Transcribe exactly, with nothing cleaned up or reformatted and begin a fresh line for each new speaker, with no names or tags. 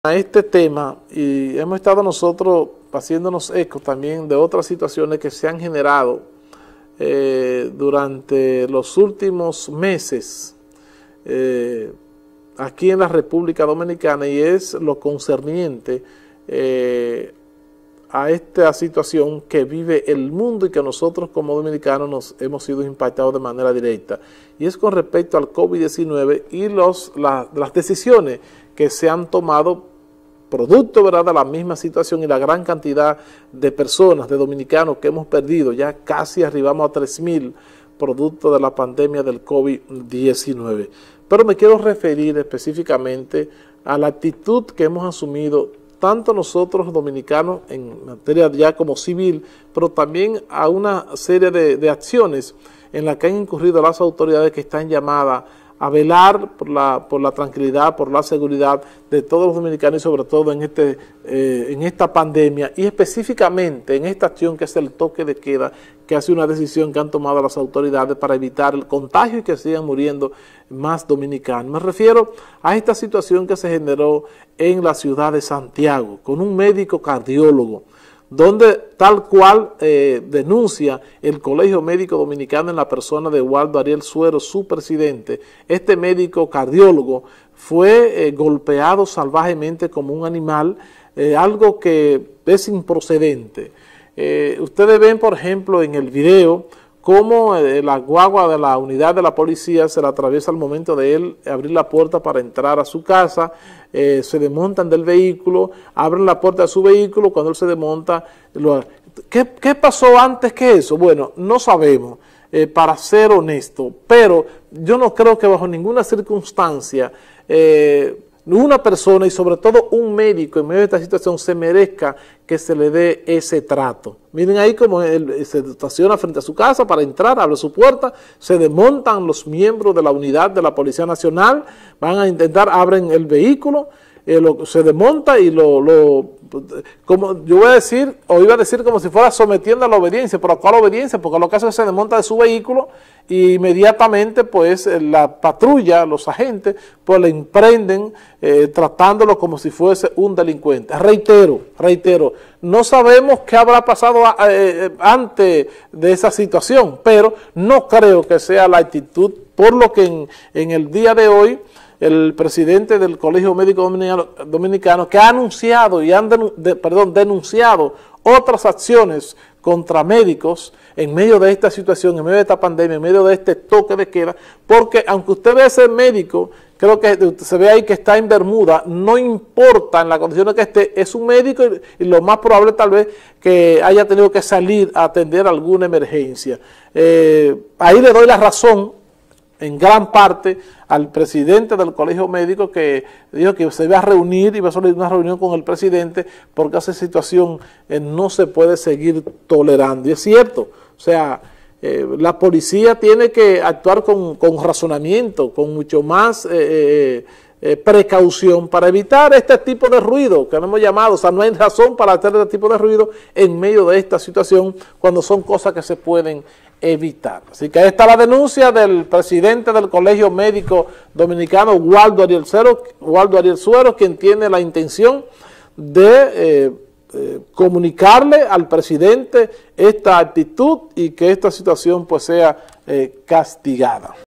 A este tema, y hemos estado nosotros haciéndonos eco también de otras situaciones que se han generado eh, durante los últimos meses eh, aquí en la República Dominicana, y es lo concerniente eh, a esta situación que vive el mundo y que nosotros como dominicanos nos hemos sido impactados de manera directa, y es con respecto al COVID diecinueve y los, la, las decisiones que se han tomado producto, ¿verdad?, de la misma situación y la gran cantidad de personas, de dominicanos que hemos perdido. Ya casi arribamos a tres mil producto de la pandemia del COVID diecinueve. Pero me quiero referir específicamente a la actitud que hemos asumido tanto nosotros dominicanos en materia ya como civil, pero también a una serie de, de acciones en las que han incurrido las autoridades que están llamadas a velar por la, por la tranquilidad, por la seguridad de todos los dominicanos y sobre todo en, este, eh, en esta pandemia y específicamente en esta acción que es el toque de queda, que ha sido una decisión que han tomado las autoridades para evitar el contagio y que sigan muriendo más dominicanos. Me refiero a esta situación que se generó en la ciudad de Santiago con un médico cardiólogo, donde tal cual eh, denuncia el Colegio Médico Dominicano en la persona de Waldo Ariel Suero, su presidente. Este médico cardiólogo fue eh, golpeado salvajemente como un animal, eh, algo que es improcedente. Eh, ustedes ven, por ejemplo, en el video cómo eh, la guagua de la unidad de la policía se la atraviesa al momento de él abrir la puerta para entrar a su casa. Eh, se desmontan del vehículo, abren la puerta de su vehículo, cuando él se desmonta, lo, ¿qué, ¿qué pasó antes que eso? Bueno, no sabemos, eh, para ser honesto, pero yo no creo que bajo ninguna circunstancia eh, una persona y sobre todo un médico en medio de esta situación se merezca que se le dé ese trato. Miren ahí como él se estaciona frente a su casa para entrar, abre su puerta, se desmontan los miembros de la unidad de la Policía Nacional, van a intentar, abren el vehículo, eh, lo, se desmonta y lo, lo, como yo voy a decir, o iba a decir como si fuera sometiendo a la obediencia, pero ¿a cuál obediencia? Porque lo que hace es que se desmonta de su vehículo y inmediatamente pues la patrulla, los agentes, pues le emprenden eh, tratándolo como si fuese un delincuente. Reitero, reitero, no sabemos qué habrá pasado a, eh, antes de esa situación, pero no creo que sea la actitud, por lo que en, en el día de hoy el presidente del Colegio Médico Dominicano, Dominicano que ha anunciado y han denu, de, perdón, denunciado otras acciones contra médicos en medio de esta situación, en medio de esta pandemia, en medio de este toque de queda, porque aunque usted vea ese médico, creo que se ve ahí que está en Bermuda, no importa en la condición en que esté, es un médico y, y lo más probable tal vez que haya tenido que salir a atender alguna emergencia. Eh, ahí le doy la razón en gran parte al presidente del Colegio Médico, que dijo que se iba a reunir, iba a solicitar una reunión con el presidente porque esa situación eh, no se puede seguir tolerando. Y es cierto, o sea, eh, la policía tiene que actuar con, con razonamiento, con mucho más eh, eh, precaución para evitar este tipo de ruido que no hemos llamado. O sea, no hay razón para hacer este tipo de ruido en medio de esta situación cuando son cosas que se pueden evitar. Así que ahí está la denuncia del presidente del Colegio Médico Dominicano, Waldo Ariel Suero, Waldo Ariel Suero, quien tiene la intención de eh, eh, comunicarle al presidente esta actitud y que esta situación pues sea eh, castigada.